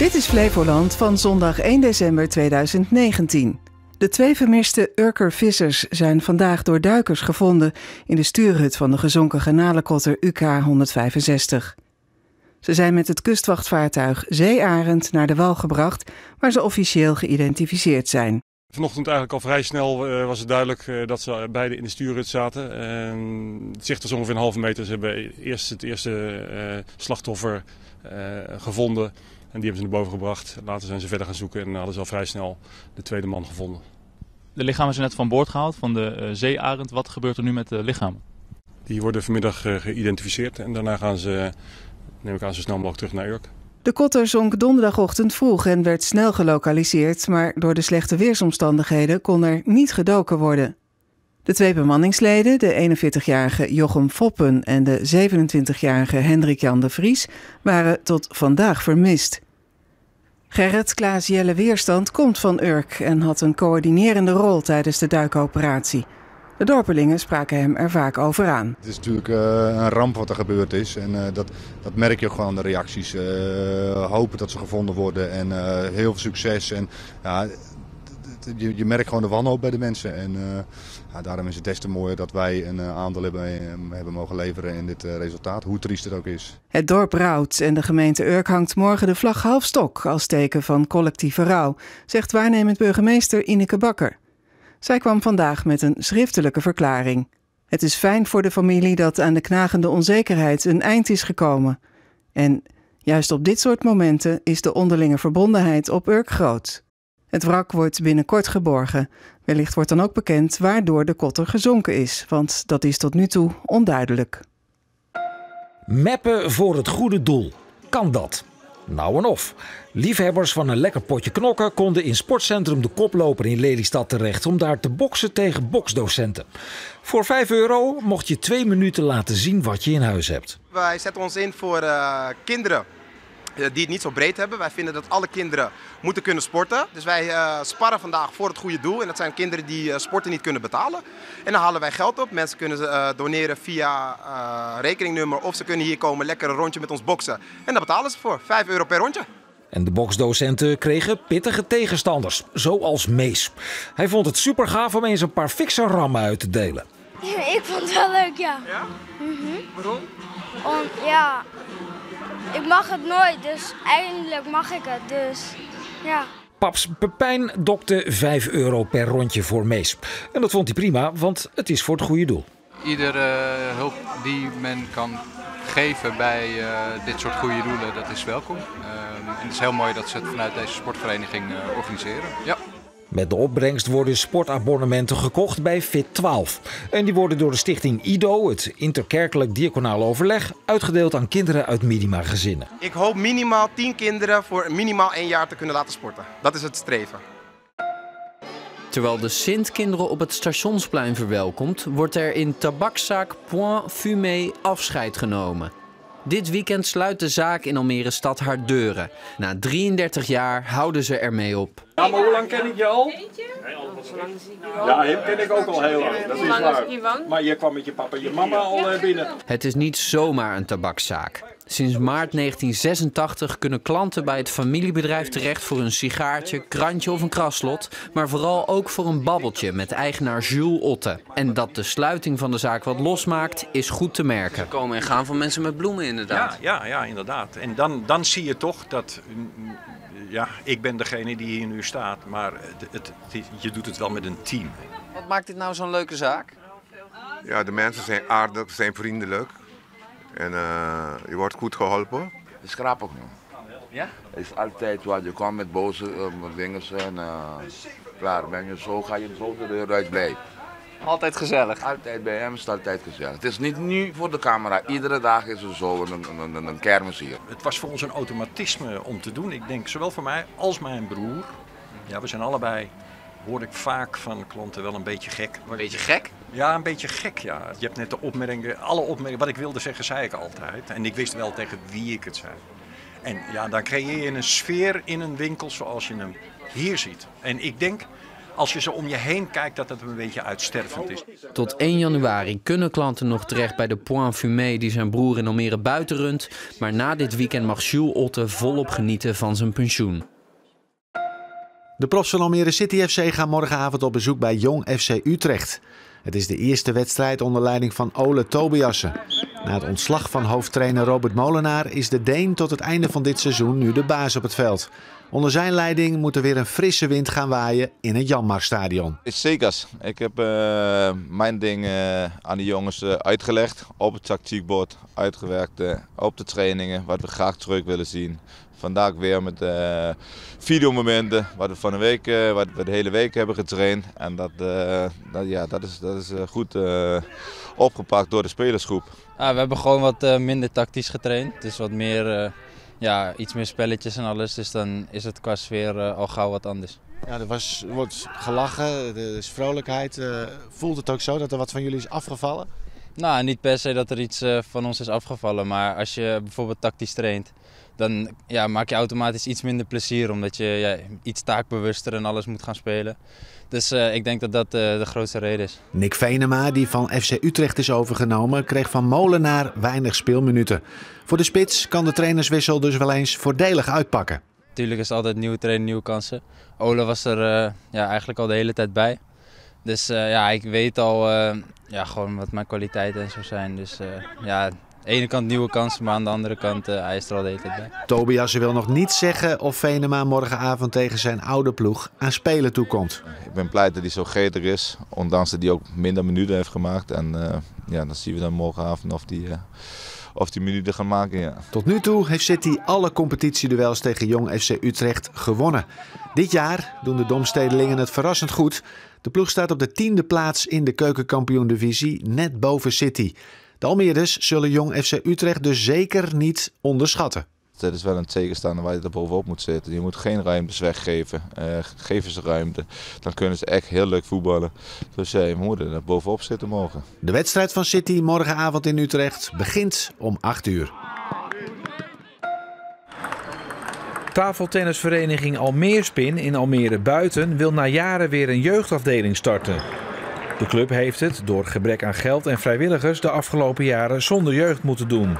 Dit is Flevoland van zondag 1 december 2019. De 2 vermiste Urker vissers zijn vandaag door duikers gevonden in de stuurhut van de gezonken garnalenkotter UK-165. Ze zijn met het kustwachtvaartuig Zeearend naar de wal gebracht, waar ze officieel geïdentificeerd zijn. Vanochtend eigenlijk al vrij snel was het duidelijk dat ze beide in de stuurhut zaten. Het zicht was ongeveer een halve meter. Ze hebben eerst het eerste slachtoffer gevonden en die hebben ze naar boven gebracht. Later zijn ze verder gaan zoeken en hadden ze al vrij snel de tweede man gevonden. De lichamen zijn net van boord gehaald van de Zeearend. Wat gebeurt er nu met de lichamen? Die worden vanmiddag geïdentificeerd en daarna gaan ze, neem ik aan, zo snel mogelijk terug naar Urk. De kotter zonk donderdagochtend vroeg en werd snel gelokaliseerd, maar door de slechte weersomstandigheden kon er niet gedoken worden. De 2 bemanningsleden, de 41-jarige Jochem Foppen en de 27-jarige Hendrik-Jan de Vries, waren tot vandaag vermist. Gerrit Klaas Jelle Weerstand komt van Urk en had een coördinerende rol tijdens de duikoperatie. De dorpelingen spraken hem er vaak over aan. Het is natuurlijk een ramp wat er gebeurd is en dat merk je ook gewoon aan de reacties. Hopen dat ze gevonden worden en heel veel succes. En, ja, je merkt gewoon de wanhoop bij de mensen. En daarom is het des te mooier dat wij een aandeel hebben mogen leveren in dit resultaat, hoe triest het ook is. Het dorp rouwt en de gemeente Urk hangt morgen de vlag half stok als teken van collectieve rouw, zegt waarnemend burgemeester Ineke Bakker. Zij kwam vandaag met een schriftelijke verklaring. Het is fijn voor de familie dat aan de knagende onzekerheid een eind is gekomen. En juist op dit soort momenten is de onderlinge verbondenheid op Urk groot. Het wrak wordt binnenkort geborgen. Wellicht wordt dan ook bekend waardoor de kotter gezonken is, want dat is tot nu toe onduidelijk. Meppen voor het goede doel. Kan dat? Nou en of. Liefhebbers van een lekker potje knokken konden in sportcentrum De Koploper in Lelystad terecht om daar te boksen tegen boksdocenten. Voor €5 mocht je 2 minuten laten zien wat je in huis hebt. Wij zetten ons in voor kinderen die het niet zo breed hebben. Wij vinden dat alle kinderen moeten kunnen sporten. Dus wij sparren vandaag voor het goede doel. En dat zijn kinderen die sporten niet kunnen betalen. En dan halen wij geld op. Mensen kunnen doneren via rekeningnummer of ze kunnen hier komen lekker een rondje met ons boksen. En daar betalen ze voor. €5 per rondje. En de boksdocenten kregen pittige tegenstanders, zoals Mees. Hij vond het super gaaf om eens een paar fikse rammen uit te delen. Ja, ik vond het wel leuk, ja. Ja? Waarom? Ja, ik mag het nooit, dus eindelijk mag ik het, dus ja. Paps Pepijn dokte €5 per rondje voor Mees. En dat vond hij prima, want het is voor het goede doel. Iedere hulp die men kan geven bij dit soort goede doelen, dat is welkom. En het is heel mooi dat ze het vanuit deze sportvereniging organiseren. Ja. Met de opbrengst worden sportabonnementen gekocht bij Fit12. En die worden door de stichting IDO, het Interkerkelijk Diaconaal Overleg, uitgedeeld aan kinderen uit minima-gezinnen. Ik hoop minimaal 10 kinderen voor minimaal 1 jaar te kunnen laten sporten. Dat is het streven. Terwijl de Sint kinderen op het Stationsplein verwelkomt, wordt er in tabakszaak Point Fumé afscheid genomen. Dit weekend sluit de zaak in Almere stad haar deuren. Na 33 jaar houden ze ermee op. Ja, maar hoe lang ken ik je al? Ja, hem ken ik ook al heel lang. Dat is waar. Maar je kwam met je papa en je mama al binnen. Het is niet zomaar een tabakszaak. Sinds maart 1986 kunnen klanten bij het familiebedrijf terecht voor een sigaartje, krantje of een kraslot, maar vooral ook voor een babbeltje met eigenaar Jules Otte. En dat de sluiting van de zaak wat losmaakt, is goed te merken. Komen en gaan van mensen met bloemen inderdaad. Ja, inderdaad. En dan zie je toch dat, ja, ik ben degene die hier nu staat, maar je doet het wel met een team. Wat maakt dit nou zo'n leuke zaak? Ja, de mensen zijn aardig, zijn vriendelijk. En je wordt goed geholpen. Het is grappig, man. Ja? Het is altijd wat je komt met boze dingen en klaar ben je zo, ga je zo de deur uit blij. Altijd gezellig? Altijd bij hem is het altijd gezellig. Het is niet nu voor de camera, iedere dag is er zo een kermis hier. Het was voor ons een automatisme om te doen. Ik denk zowel voor mij als mijn broer. Ja, we zijn allebei, hoor ik vaak van klanten, wel een beetje gek. Een beetje gek? Ja, een beetje gek, ja. Je hebt net de opmerkingen, alle opmerkingen, wat ik wilde zeggen, zei ik altijd. En ik wist wel tegen wie ik het zei. En ja, dan creëer je een sfeer in een winkel zoals je hem hier ziet. En ik denk, als je zo om je heen kijkt dat het een beetje uitstervend is. Tot 1 januari kunnen klanten nog terecht bij de Point Fumé die zijn broer in Almere buiten runt. Maar na dit weekend mag Jules Otte volop genieten van zijn pensioen. De profs van Almere City FC gaan morgenavond op bezoek bij Jong FC Utrecht. Het is de eerste wedstrijd onder leiding van Ole Tobiassen. Na het ontslag van hoofdtrainer Robert Molenaar is de Deen tot het einde van dit seizoen nu de baas op het veld. Onder zijn leiding moet er weer een frisse wind gaan waaien in het Janmarstadion. Zeker. Ik heb mijn ding aan de jongens uitgelegd. Op het tactiekbord uitgewerkt, op de trainingen, wat we graag terug willen zien. Vandaag weer met videomomenten, wat we van de week, wat we de hele week hebben getraind. En dat is goed opgepakt door de spelersgroep. Ja, we hebben gewoon wat minder tactisch getraind. Dus wat meer, iets meer spelletjes en alles. Dus dan is het qua sfeer al gauw wat anders. Ja, er wordt gelachen, er is vrolijkheid. Voelt het ook zo dat er wat van jullie is afgevallen? Nou, niet per se dat er iets van ons is afgevallen. Maar als je bijvoorbeeld tactisch traint, dan maak je automatisch iets minder plezier. Omdat je iets taakbewuster en alles moet gaan spelen. Dus ik denk dat dat de grootste reden is. Nick Venema, die van FC Utrecht is overgenomen, kreeg van Molenaar weinig speelminuten. Voor de spits kan de trainerswissel dus wel eens voordelig uitpakken. Natuurlijk is het altijd nieuwe trainer, nieuwe kansen. Ole was er eigenlijk al de hele tijd bij. Dus ik weet al gewoon wat mijn kwaliteiten en zo zijn. Dus aan de ene kant nieuwe kansen, maar aan de andere kant hij is er al de hele tijd bij. Tobiassen wil nog niet zeggen of Venema morgenavond tegen zijn oude ploeg aan spelen toekomt. Ik ben blij dat hij zo gretig is, ondanks dat hij ook minder minuten heeft gemaakt. En dan zien we dan morgenavond of die minuten gaan maken. Ja. Tot nu toe heeft City alle competitieduels tegen Jong FC Utrecht gewonnen. Dit jaar doen de Domstedelingen het verrassend goed. De ploeg staat op de 10e plaats in de keukenkampioen-divisie, net boven City. De Almeerders zullen Jong FC Utrecht dus zeker niet onderschatten. Het is wel een tegenstander waar je er bovenop moet zitten. Je moet geen ruimtes weggeven. Geven ze ruimte. Dan kunnen ze echt heel leuk voetballen. Dus we moeten er bovenop zitten morgen. De wedstrijd van City morgenavond in Utrecht begint om 8 uur. Tafeltennisvereniging Almeerspin in Almere Buiten wil na jaren weer een jeugdafdeling starten. De club heeft het door gebrek aan geld en vrijwilligers de afgelopen jaren zonder jeugd moeten doen.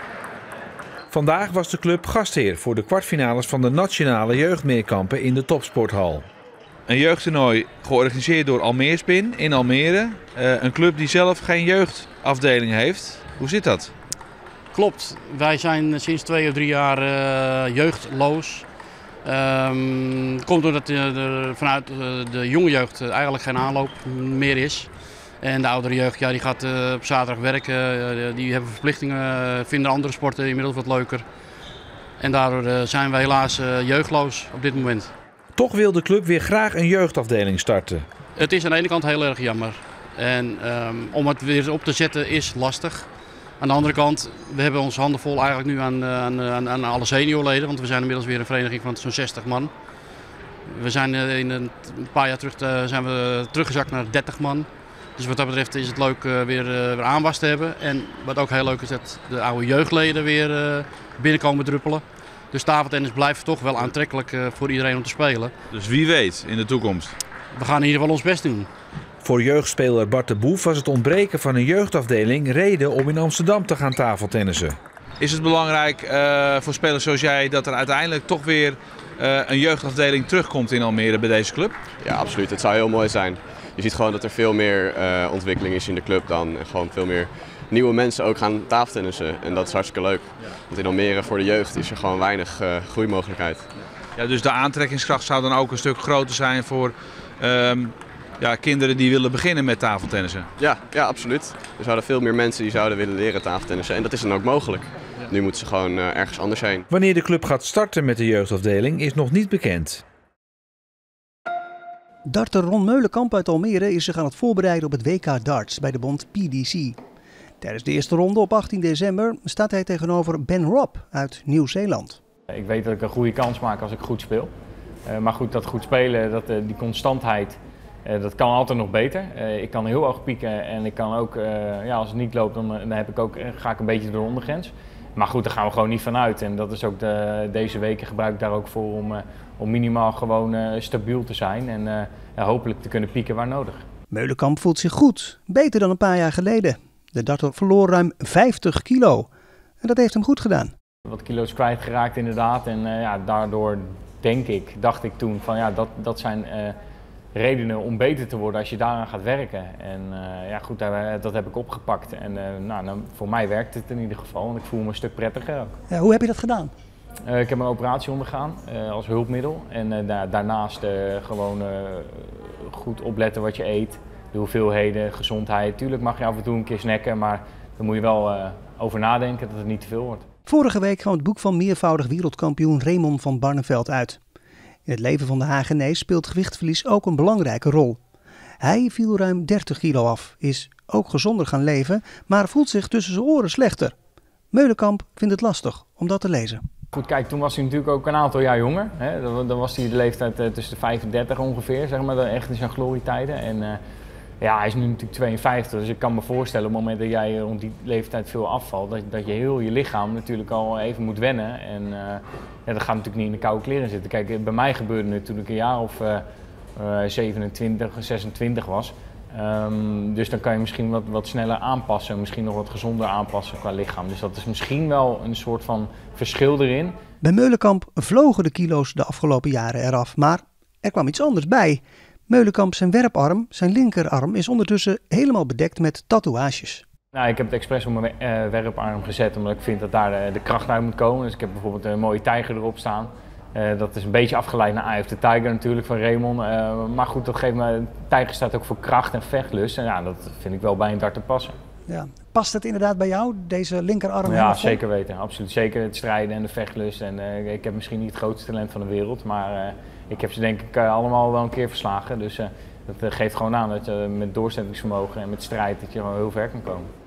Vandaag was de club gastheer voor de kwartfinales van de nationale jeugdmeerkampen in de Topsporthal. Een jeugdtoernooi georganiseerd door Almeerspin in Almere. Een club die zelf geen jeugdafdeling heeft. Hoe zit dat? Klopt, wij zijn sinds 2 of 3 jaar jeugdloos. Komt doordat er vanuit de jonge jeugd eigenlijk geen aanloop meer is. En de oudere jeugd die gaat op zaterdag werken, die hebben verplichtingen, vinden andere sporten inmiddels wat leuker. En daardoor zijn wij helaas jeugdloos op dit moment. Toch wil de club weer graag een jeugdafdeling starten. Het is aan de ene kant heel erg jammer. En om het weer op te zetten is lastig. Aan de andere kant, we hebben onze handen vol eigenlijk nu aan alle seniorleden. Want we zijn inmiddels weer een vereniging van zo'n 60 man. We zijn in een paar jaar terug zijn we teruggezakt naar 30 man. Dus wat dat betreft is het leuk weer aanwas te hebben. En wat ook heel leuk is dat de oude jeugdleden weer binnenkomen druppelen. Dus tafeltennis blijft toch wel aantrekkelijk voor iedereen om te spelen. Dus wie weet in de toekomst? We gaan in ieder geval ons best doen. Voor jeugdspeler Bart de Boef was het ontbreken van een jeugdafdeling reden om in Amsterdam te gaan tafeltennissen. Is het belangrijk voor spelers zoals jij dat er uiteindelijk toch weer een jeugdafdeling terugkomt in Almere bij deze club? Ja, absoluut. Het zou heel mooi zijn. Je ziet gewoon dat er veel meer ontwikkeling is in de club dan. En gewoon veel meer nieuwe mensen ook gaan tafeltennissen. En dat is hartstikke leuk. Want in Almere voor de jeugd is er gewoon weinig groeimogelijkheid. Ja, dus de aantrekkingskracht zou dan ook een stuk groter zijn voor kinderen die willen beginnen met tafeltennissen? Ja, absoluut. Er zouden veel meer mensen die zouden willen leren tafeltennissen. En dat is dan ook mogelijk. Nu moeten ze gewoon ergens anders heen. Wanneer de club gaat starten met de jeugdafdeling is nog niet bekend. Darter Ron Meulenkamp uit Almere is zich aan het voorbereiden op het WK darts bij de bond PDC. Tijdens de eerste ronde op 18 december staat hij tegenover Ben Robb uit Nieuw-Zeeland. Ik weet dat ik een goede kans maak als ik goed speel. Maar goed, dat goed spelen, die constantheid, dat kan altijd nog beter. Ik kan heel hoog pieken en ik kan ook, als het niet loopt, dan ga ik een beetje door de ondergrens. Maar goed, daar gaan we gewoon niet van uit. En dat is ook deze weken gebruik ik daar ook voor om minimaal gewoon stabiel te zijn. En hopelijk te kunnen pieken waar nodig. Meulenkamp voelt zich goed. Beter dan een paar jaar geleden. De darter verloor ruim 50 kilo. En dat heeft hem goed gedaan. Wat kilo's kwijtgeraakt inderdaad. En daardoor dacht ik toen van ja, dat zijn redenen om beter te worden als je daaraan gaat werken. En goed, dat heb ik opgepakt. En voor mij werkt het in ieder geval. En ik voel me een stuk prettiger ook. Ja, hoe heb je dat gedaan? Ik heb een operatie ondergaan als hulpmiddel. En daarnaast gewoon goed opletten wat je eet. De hoeveelheden, gezondheid. Tuurlijk mag je af en toe een keer snacken, maar daar moet je wel over nadenken dat het niet te veel wordt. Vorige week kwam het boek van meervoudig wereldkampioen Raymond van Barneveld uit. In het leven van de Hagenees speelt gewichtverlies ook een belangrijke rol. Hij viel ruim 30 kilo af, is ook gezonder gaan leven, maar voelt zich tussen zijn oren slechter. Meulenkamp vindt het lastig om dat te lezen. Goed, kijk, toen was hij natuurlijk ook een aantal jaar jonger. Hè? Dan was hij de leeftijd tussen de 35 ongeveer, zeg maar, echt in zijn glorietijden. En hij is nu natuurlijk 52, dus ik kan me voorstellen op het moment dat jij rond die leeftijd veel afvalt, dat je heel je lichaam natuurlijk al even moet wennen. En dat gaat natuurlijk niet in de koude kleren zitten. Kijk, bij mij gebeurde het toen ik een jaar of 27, 26 was. Dus dan kan je misschien wat sneller aanpassen, misschien nog wat gezonder aanpassen qua lichaam. Dus dat is misschien wel een soort van verschil erin. Bij Meulenkamp vlogen de kilo's de afgelopen jaren eraf, maar er kwam iets anders bij. Meulenkamp zijn werparm, zijn linkerarm, is ondertussen helemaal bedekt met tatoeages. Nou, ik heb het expres op mijn werparm gezet omdat ik vind dat daar de kracht uit moet komen. Dus ik heb bijvoorbeeld een mooie tijger erop staan. Dat is een beetje afgeleid naar Eye of the Tiger natuurlijk van Raymond. Maar goed, dat geeft me, tijger staat ook voor kracht en vechtlust. En ja, dat vind ik wel bij een darter passen. Ja. Past het inderdaad bij jou, deze linkerarm? Ja, zeker weten. Absoluut. Zeker het strijden en de vechtlust. En ik heb misschien niet het grootste talent van de wereld, maar ik heb ze denk ik allemaal wel een keer verslagen. Dus dat geeft gewoon aan dat je met doorzettingsvermogen en met strijd dat je gewoon heel ver kan komen.